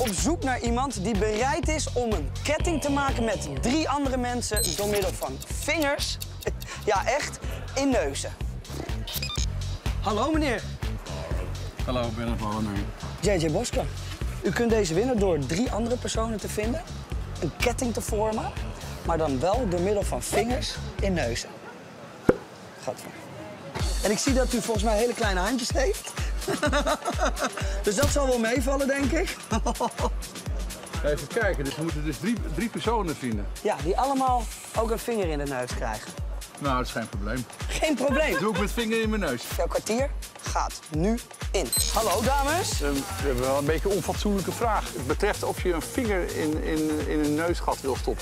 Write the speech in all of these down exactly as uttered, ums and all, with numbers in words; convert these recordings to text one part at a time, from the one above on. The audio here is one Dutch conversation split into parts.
op zoek naar iemand die bereid is om een ketting te maken met drie andere mensen door middel van vingers, ja echt, in neuzen. Hallo meneer. Hallo, ik ben er van Hallemeer. J J Bosker. U kunt deze winnen door drie andere personen te vinden, een ketting te vormen, maar dan wel door middel van vingers in neuzen. Gadver. En ik zie dat u volgens mij hele kleine handjes heeft. Dus dat zal wel meevallen, denk ik. Even kijken, dus we moeten dus drie, drie personen vinden. Ja, die allemaal ook een vinger in de neus krijgen. Nou, dat is geen probleem. Geen probleem. Doe ik met vinger in mijn neus. Jouw kwartier gaat nu in. Hallo, dames. We hebben wel een beetje een onfatsoenlijke vraag. Het betreft of je een vinger in, in, in een neusgat wil stoppen.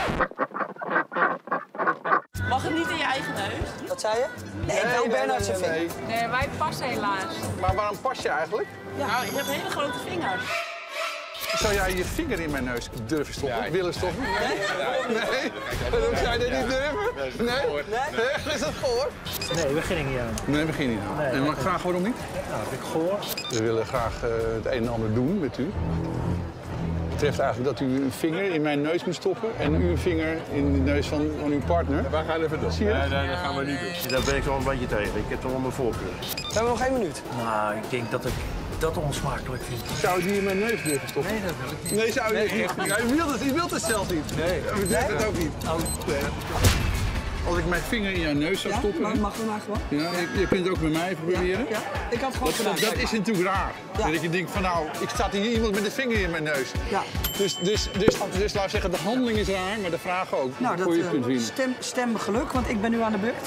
Mag het niet in je eigen neus? Wat zei je? Nee, nee wel Bernard zijn vinger. Nee, wij passen helaas. Maar waarom pas je eigenlijk? Ja. Nou, je hebt hele grote vingers. Zou jij je vinger in mijn neus durven stoppen? Ja, willen stoppen? Nee? Nee? Waarom zou je dat niet durven? Nee? Nee? Is dat gehoord? Nee, we beginnen niet aan. Nee, we beginnen niet aan. Nee, en maar graag waarom niet? Nou, dat heb ik gehoord. We willen graag uh, het een en ander doen met u. Het betreft eigenlijk dat u een vinger in mijn neus moet stoppen en u een vinger in de neus van, van uw partner. Wij gaan even doen. Zie je dat? Nee, nee, dat gaan we niet doen. Daar ben ik wel een beetje tegen. Ik heb toch wel mijn voorkeur. We hebben nog één minuut. Nou, ik denk dat ik dat onsmakelijk vind. Zou je die in mijn neus durven stoppen? Nee, dat wil ik niet. Nee, zou je nee, niet. Ja, u wilt het, u wilt het zelf niet. Nee. U durft het ook niet. Oh. Nee. Als ik mijn vinger in jouw neus zou Ja, stoppen... mag, mag we maar gewoon? Ja, je, je kunt het ook met mij even proberen. Ja, ik had gewoon Dat, gedaan. dat is natuurlijk raar. Ja. Dat je denkt van nou, ik sta hier iemand met een vinger in mijn neus. Ja. Dus, dus, dus, dus laat ik zeggen, de handeling is raar, maar de vraag ook. Nou, dat hoe je het uh, kunt winnen. stem, stem geluk, want ik ben nu aan de beurt.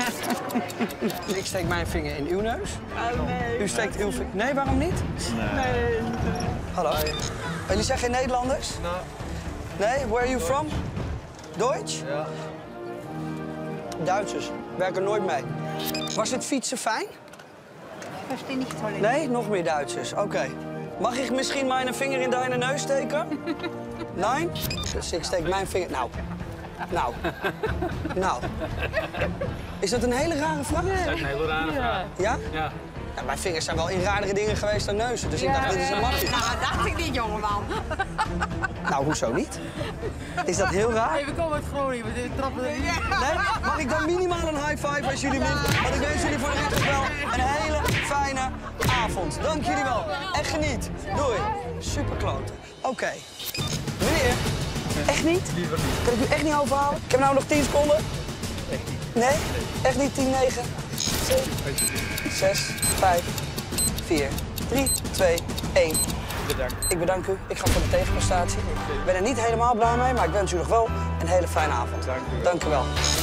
Dus ik steek mijn vinger in uw neus. Oh, nee. U steekt uw vinger... Nee, waarom niet? Nee. Hallo. Jullie zijn geen Nederlanders? Nee. Nee? Where are you from? Duits? Ja. Duitsers. Werken nooit mee. Was het fietsen fijn? Verstehe nicht toll. Nee, nog meer Duitsers. Oké. Okay. Mag ik misschien mijn vinger in deine neus steken? Nee? Dus ik steek mijn vinger... Nou. Nou. Nou. Is dat een hele rare vraag? Dat is een hele rare vraag. Ja? Ja. Ja, mijn vingers zijn wel in raardere dingen geweest dan neuzen. Dus ik dacht, dit is een makkie. Nou, dat dacht ik niet, jongeman. Nou, hoezo niet? Is dat heel raar? Hey, we komen uit Groningen, we trappen er niet. Nee? Mag ik dan minimaal een high five als jullie winnen? Want ik wens jullie voor de rest wel een hele fijne avond. Dank jullie wel. En geniet. Doei. Super kloten. Oké. Okay. Meneer, echt niet? Liever niet. Kan ik u echt niet overhalen? Ik heb nou nog tien seconden. Echt niet. Nee? Echt niet? tien, negen, zeven, zes, vijf, vier, drie, twee, één. Bedankt. Ik bedank u. Ik ga voor de tegenprestatie. Ik ben er niet helemaal blij mee, maar ik wens u nog wel een hele fijne avond. Dank u wel. Dank u wel.